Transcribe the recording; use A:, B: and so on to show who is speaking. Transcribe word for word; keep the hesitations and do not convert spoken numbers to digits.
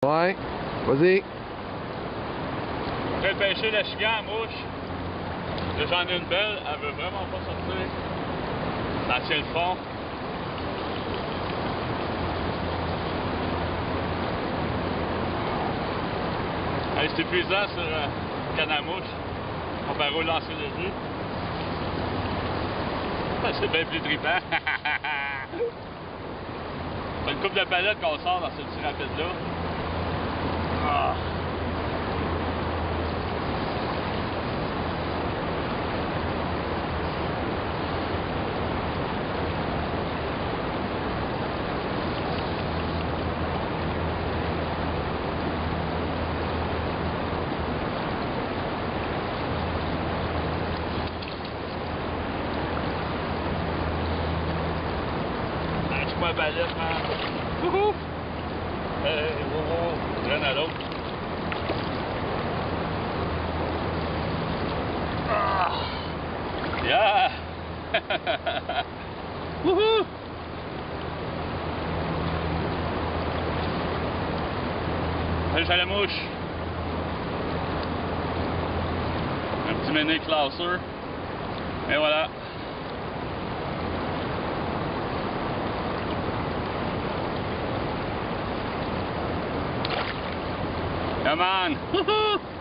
A: Ouais. Vas-y.
B: Je vais pêcher la chigan à mouche. Là, j'en ai une belle, elle veut vraiment pas sortir. Ça tient le fond. Hey, c'est épuisant sur euh, canne à mouche, comparé au lancer léger. C'est bien plus trippant. C'est une coupe de palettes qu'on sort dans ce petit rapide-là. Ah. Ma balette, man. Wouhou! Hey, wow, wow. Je viens à l'autre. Ah! Yeah! Wouhou! Pêche à la mouche. Un petit mini classer. Et voilà. Come on!